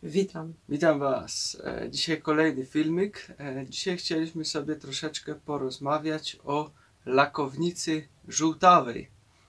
Witam. Witam Was. Dzisiaj kolejny filmik. Dzisiaj chcieliśmy sobie troszeczkę porozmawiać o lakownicy żółtawej.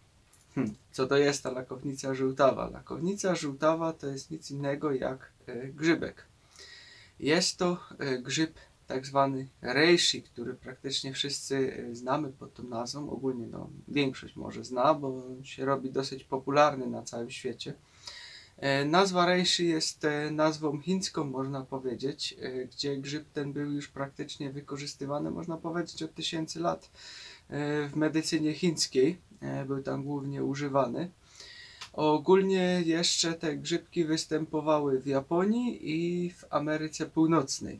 Co to jest ta lakownica żółtawa? Lakownica żółtawa to jest nic innego jak grzybek. Jest to grzyb tak zwany reishi, który praktycznie wszyscy znamy pod tą nazwą. Ogólnie większość może zna, bo on się robi dosyć popularny na całym świecie. Nazwa reishi jest nazwą chińską, można powiedzieć, gdzie grzyb ten był już praktycznie wykorzystywany, można powiedzieć, od tysięcy lat w medycynie chińskiej. Był tam głównie używany. Ogólnie jeszcze te grzybki występowały w Japonii i w Ameryce Północnej.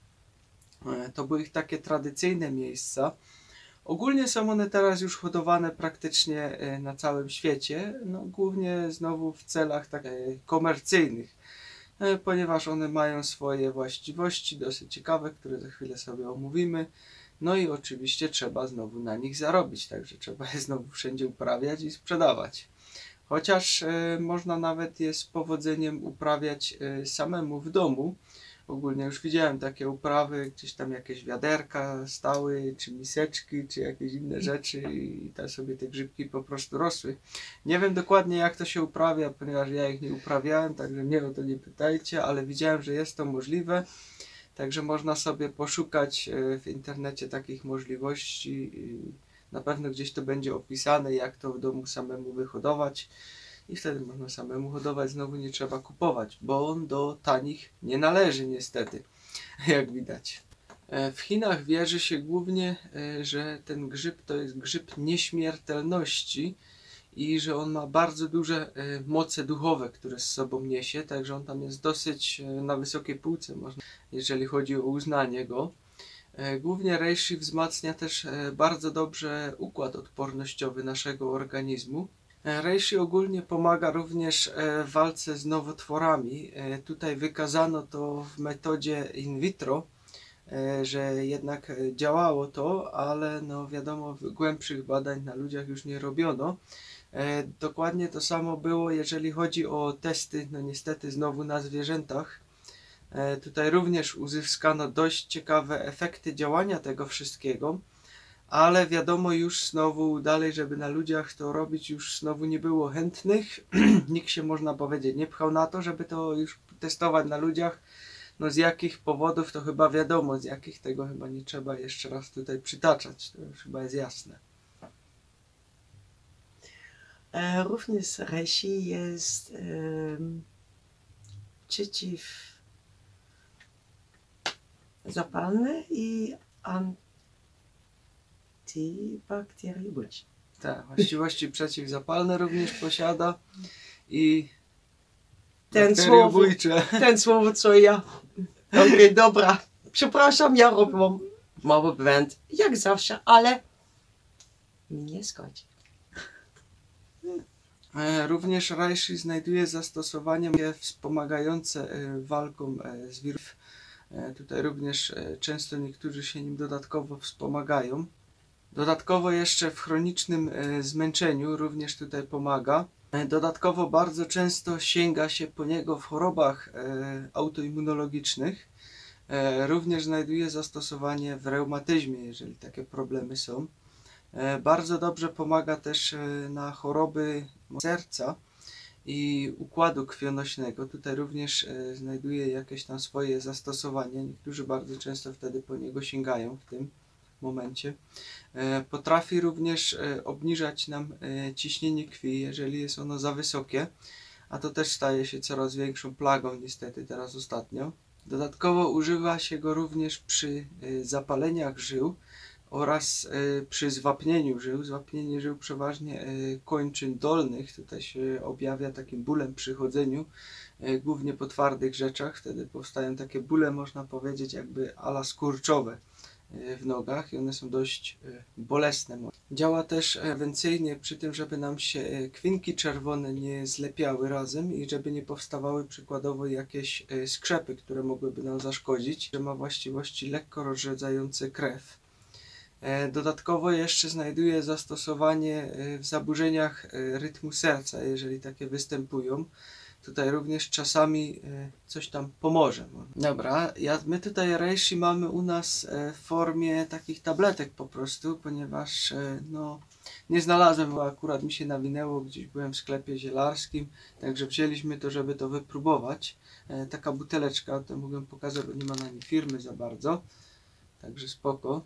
To były ich takie tradycyjne miejsca. Ogólnie są one teraz już hodowane praktycznie na całym świecie, głównie znowu w celach komercyjnych, ponieważ one mają swoje właściwości dosyć ciekawe, które za chwilę sobie omówimy. No i oczywiście trzeba znowu na nich zarobić, także trzeba je znowu wszędzie uprawiać i sprzedawać. Chociaż można nawet je z powodzeniem uprawiać samemu w domu. Ogólnie już widziałem takie uprawy, gdzieś tam jakieś wiaderka stały, czy miseczki, czy jakieś inne rzeczy i tam sobie te grzybki po prostu rosły. Nie wiem dokładnie jak to się uprawia, ponieważ ja ich nie uprawiałem, także mnie o to nie pytajcie, ale widziałem, że jest to możliwe. Także można sobie poszukać w internecie takich możliwości i na pewno gdzieś to będzie opisane, jak to w domu samemu wyhodować. I wtedy można samemu hodować, znowu nie trzeba kupować, bo on do tanich nie należy niestety, jak widać. W Chinach wierzy się głównie, że ten grzyb to jest grzyb nieśmiertelności i że on ma bardzo duże moce duchowe, które z sobą niesie, także on tam jest dosyć na wysokiej półce, jeżeli chodzi o uznanie go. Głównie reishi wzmacnia też bardzo dobrze układ odpornościowy naszego organizmu. Reishi ogólnie pomaga również w walce z nowotworami. Tutaj wykazano to w metodzie in vitro, że jednak działało to, ale wiadomo, głębszych badań na ludziach już nie robiono. Dokładnie to samo było, jeżeli chodzi o testy, niestety znowu na zwierzętach. Tutaj również uzyskano dość ciekawe efekty działania tego wszystkiego. Ale wiadomo, już znowu dalej, żeby na ludziach to robić, już znowu nie było chętnych. Nikt się, można powiedzieć, nie pchał na to, żeby to już testować na ludziach. Z jakich powodów to chyba wiadomo, z jakich tego chyba nie trzeba jeszcze raz tutaj przytaczać. To już chyba jest jasne. Również reishi jest przeciwzapalny i antybakteriologiczny. Tak, właściwości przeciwzapalne również posiada i Ten słowo co ja. Okej, dobra. Przepraszam, ja robiłam mały błąd, jak zawsze, ale mi nie szkodzi. Również reishi znajduje zastosowanie wspomagające walką z wirusem. Tutaj również często niektórzy się nim dodatkowo wspomagają. Dodatkowo jeszcze w chronicznym zmęczeniu również tutaj pomaga. Dodatkowo bardzo często sięga się po niego w chorobach autoimmunologicznych. Również znajduje zastosowanie w reumatyzmie, jeżeli takie problemy są. Bardzo dobrze pomaga też na choroby serca i układu krwionośnego. Tutaj również znajduje jakieś tam swoje zastosowanie. Niektórzy bardzo często wtedy po niego sięgają w tym momencie. Potrafi również obniżać nam ciśnienie krwi, jeżeli jest ono za wysokie, a to też staje się coraz większą plagą niestety teraz ostatnio. Dodatkowo używa się go również przy zapaleniach żył oraz przy zwapnieniu żył. Zwapnienie żył przeważnie kończyn dolnych, tutaj się objawia takim bólem przy chodzeniu, głównie po twardych rzeczach. Wtedy powstają takie bóle, można powiedzieć, jakby ala skurczowe w nogach i one są dość bolesne. Działa też prewencyjnie przy tym, żeby nam się kwinki czerwone nie zlepiały razem i żeby nie powstawały przykładowo jakieś skrzepy, które mogłyby nam zaszkodzić. Ma właściwości lekko rozrzedzające krew. Dodatkowo jeszcze znajduje zastosowanie w zaburzeniach rytmu serca, jeżeli takie występują. tutaj również czasami coś tam pomoże. Dobra, my tutaj reishi mamy u nas w formie takich tabletek po prostu, ponieważ no, nie znalazłem, bo akurat mi się nawinęło, gdzieś byłem w sklepie zielarskim, także wzięliśmy to, żeby to wypróbować. Taka buteleczka, to mogę pokazać, bo nie ma na niej firmy za bardzo, także spoko.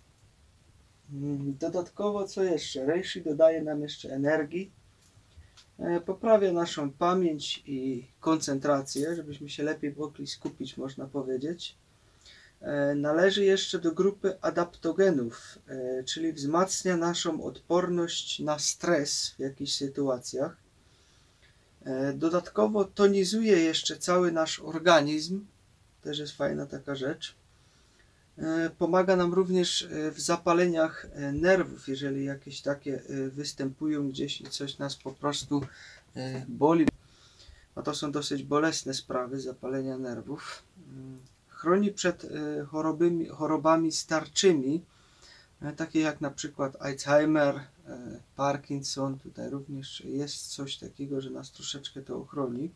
Dodatkowo co jeszcze? Reishi dodaje nam jeszcze energii, poprawia naszą pamięć i koncentrację, żebyśmy się lepiej mogli skupić, można powiedzieć. Należy jeszcze do grupy adaptogenów, czyli wzmacnia naszą odporność na stres w jakichś sytuacjach. Dodatkowo tonizuje jeszcze cały nasz organizm, też jest fajna taka rzecz. Pomaga nam również w zapaleniach nerwów, jeżeli jakieś takie występują gdzieś i coś nas po prostu boli. No to są dosyć bolesne sprawy, zapalenia nerwów. Chroni przed chorobami starczymi, takie jak na przykład Alzheimer, Parkinson. Tutaj również jest coś takiego, że nas troszeczkę to ochroni.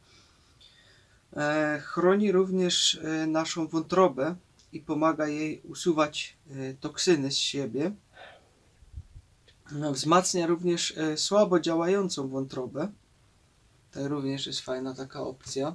Chroni również naszą wątrobę i pomaga jej usuwać toksyny z siebie. Wzmacnia również słabo działającą wątrobę. To również jest fajna taka opcja.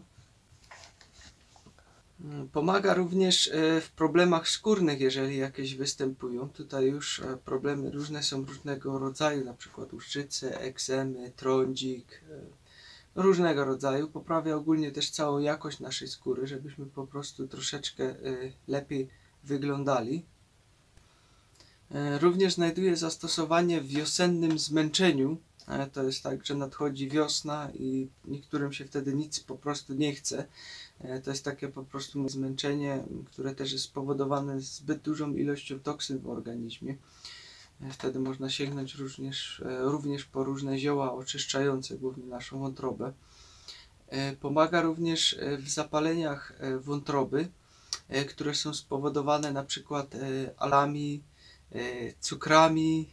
Pomaga również w problemach skórnych, jeżeli jakieś występują. Tutaj już problemy różne są różnego rodzaju, na przykład łuszczyce, ekzemy, trądzik, różnego rodzaju. Poprawia ogólnie też całą jakość naszej skóry, żebyśmy po prostu troszeczkę lepiej wyglądali. Również znajduje zastosowanie w wiosennym zmęczeniu. To jest tak, że nadchodzi wiosna i niektórym się wtedy nic po prostu nie chce. To jest takie po prostu zmęczenie, które też jest spowodowane zbyt dużą ilością toksyn w organizmie. Wtedy można sięgnąć również po różne zioła oczyszczające głównie naszą wątrobę. Pomaga również w zapaleniach wątroby, które są spowodowane na przykład alami, cukrami,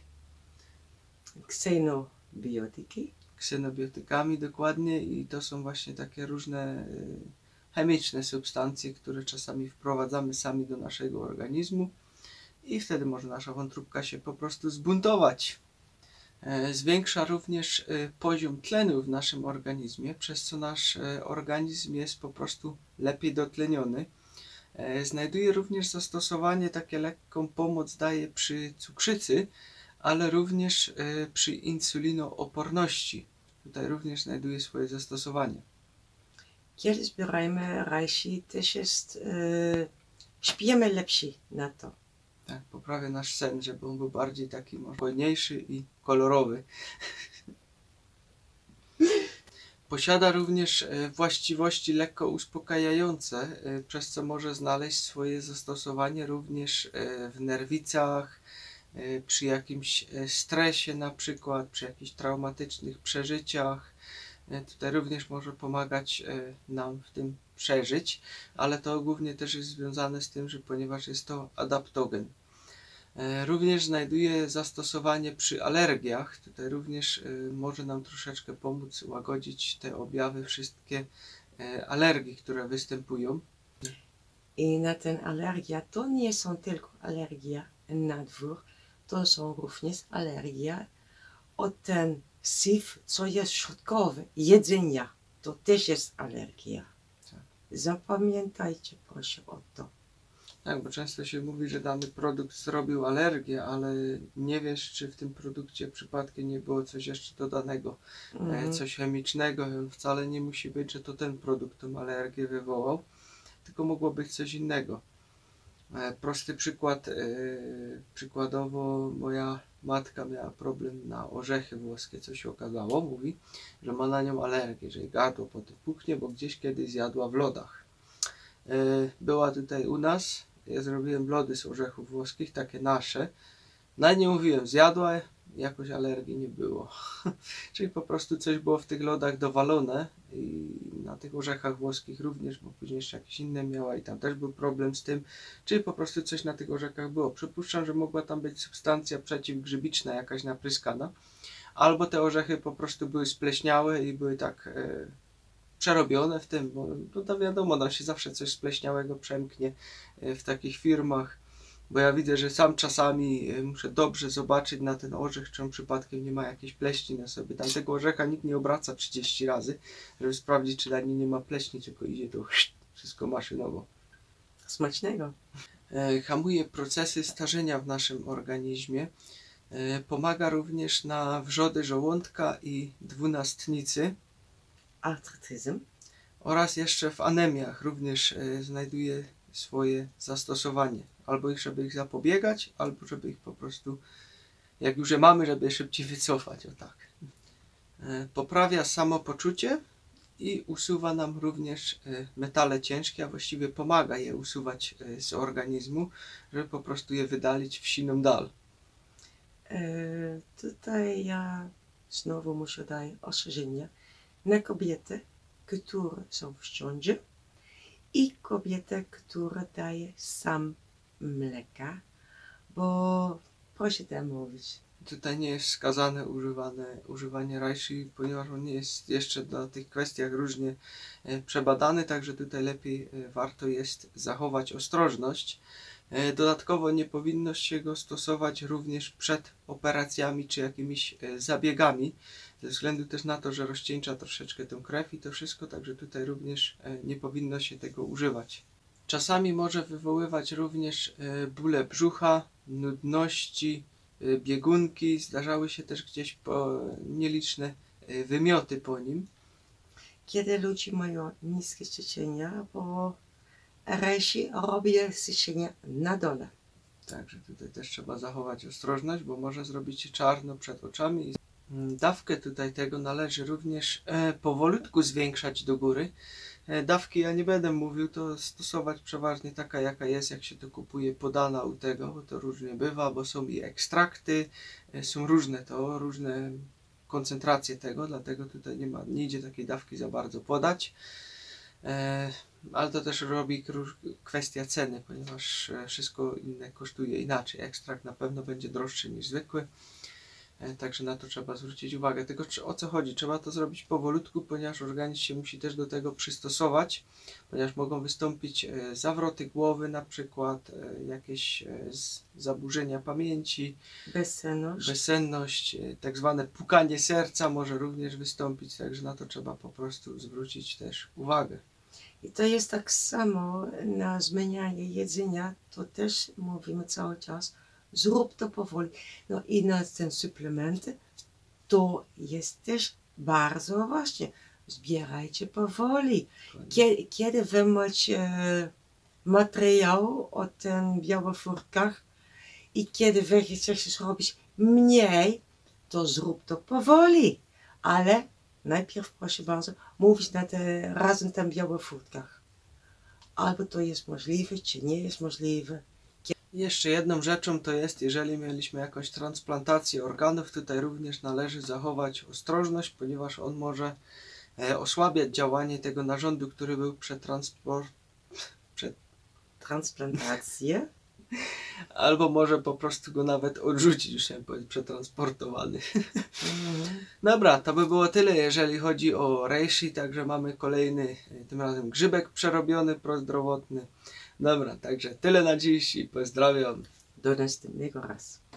ksenobiotykami dokładnie, i to są właśnie takie różne chemiczne substancje, które czasami wprowadzamy sami do naszego organizmu i wtedy może nasza wątróbka się po prostu zbuntować. Zwiększa również poziom tlenu w naszym organizmie, przez co nasz organizm jest po prostu lepiej dotleniony. Znajduje również zastosowanie, takie lekką pomoc daje przy cukrzycy, ale również przy insulinooporności. Tutaj również znajduje swoje zastosowanie. Kiedy zbierajmy reishi, też jest, śpimy lepsi na to. Tak, poprawia nasz sen, żeby on był bardziej taki spokojniejszy i kolorowy. Posiada również właściwości lekko uspokajające, przez co może znaleźć swoje zastosowanie również w nerwicach, przy jakimś stresie na przykład, przy jakichś traumatycznych przeżyciach. Tutaj również może pomagać nam w tym przeżyć, ale to głównie też jest związane z tym, że ponieważ jest to adaptogen. Również znajduje zastosowanie przy alergiach. Tutaj również może nam troszeczkę pomóc łagodzić te objawy, wszystkie alergii, które występują. I na ten alergia to nie są tylko alergie na dwór, to są również alergie od ten syf, co jest środkowy, jedzenia. To też jest alergia. Tak. Zapamiętajcie proszę o to. Tak, bo często się mówi, że dany produkt zrobił alergię, ale nie wiesz, czy w tym produkcie przypadkiem nie było coś jeszcze dodanego, coś chemicznego. I on wcale nie musi być, że to ten produkt tą alergię wywołał, tylko mogło być coś innego. Prosty przykład, przykładowo moja matka miała problem na orzechy włoskie, co się okazało, mówi, że ma na nią alergię, że jej gardło potem puchnie, bo gdzieś kiedyś zjadła w lodach. Była tutaj u nas, ja zrobiłem lody z orzechów włoskich, takie nasze, na nie mówiłem, zjadła, jakoś alergii nie było. Czyli po prostu coś było w tych lodach dowalone i na tych orzechach włoskich również, bo później jeszcze jakieś inne miała i tam też był problem z tym, czyli po prostu coś na tych orzechach było. Przypuszczam, że mogła tam być substancja przeciwgrzybiczna jakaś napryskana, albo te orzechy po prostu były spleśniałe i były tak przerobione w tym, bo no to wiadomo, no się zawsze coś spleśniałego przemknie w takich firmach, bo ja widzę, że sam czasami muszę dobrze zobaczyć na ten orzech, czy on przypadkiem nie ma jakiejś pleśni na sobie. Tamtego orzecha nikt nie obraca 30 razy, żeby sprawdzić, czy na nim nie ma pleśni, tylko idzie to wszystko maszynowo. Smacznego. Hamuje procesy starzenia w naszym organizmie. Pomaga również na wrzody żołądka i dwunastnicy. Artrytyzm. Oraz jeszcze w anemiach również znajduje swoje zastosowanie. Albo żeby ich zapobiegać, albo żeby ich po prostu, jak już je mamy, żeby je szybciej wycofać. O tak. Poprawia samopoczucie i usuwa nam również metale ciężkie, a właściwie pomaga je usuwać z organizmu, żeby po prostu je wydalić w siną dal. Tutaj ja znowu muszę dać ostrzeżenie na kobiety, które są w ciąży i kobiety, które dają sam mleka, bo proszę tam mówić. Tutaj nie jest wskazane używanie reishi, ponieważ on nie jest jeszcze na tych kwestiach różnie przebadany, także tutaj lepiej warto jest zachować ostrożność. Dodatkowo nie powinno się go stosować również przed operacjami czy jakimiś zabiegami, ze względu też na to, że rozcieńcza troszeczkę tę krew i to wszystko, także tutaj również nie powinno się tego używać. Czasami może wywoływać również bóle brzucha, nudności, biegunki, zdarzały się też gdzieś nieliczne wymioty po nim. Kiedy ludzie mają niskie ciśnienie, bo reishi robi ciśnienie na dole. Także tutaj też trzeba zachować ostrożność, bo może zrobić się czarno przed oczami. Dawkę tutaj tego należy również powolutku zwiększać do góry. Dawki ja nie będę mówił, to stosować przeważnie taka jaka jest, jak się to kupuje podana u tego, bo to różnie bywa, bo są i ekstrakty, są różne koncentracje tego, dlatego tutaj nie idzie takiej dawki za bardzo podać. Ale to też robi kwestia ceny, ponieważ wszystko inne kosztuje inaczej. Ekstrakt na pewno będzie droższy niż zwykły. Także na to trzeba zwrócić uwagę. Tylko o co chodzi? Trzeba to zrobić powolutku, ponieważ organizm się musi też do tego przystosować, ponieważ mogą wystąpić zawroty głowy, na przykład jakieś zaburzenia pamięci, bezsenność, tak zwane pukanie serca może również wystąpić, także na to trzeba po prostu zwrócić też uwagę. I to jest tak samo na zmienianie jedzenia, to też mówimy cały czas, zrób to powoli. No i na ten suplementy, to jest też bardzo ważne. Zbierajcie powoli. Kiedy wy macie materiał o tych białych furtkach i kiedy wy chcecie zrobić mniej, to zrób to powoli. Ale najpierw, proszę bardzo, mówić razem tym białych furtkach. Albo to jest możliwe, czy nie jest możliwe. Jeszcze jedną rzeczą to jest, jeżeli mieliśmy jakąś transplantację organów, tutaj również należy zachować ostrożność, ponieważ on może osłabiać działanie tego narządu, który był Transplantację? Albo może po prostu go nawet odrzucić, już chciałem powiedzieć, przetransportowany. Dobra, to by było tyle, jeżeli chodzi o reishi, także mamy kolejny, tym razem grzybek przerobiony, prozdrowotny. Dobra, także tyle na dziś i pozdrawiam. Do następnego razu.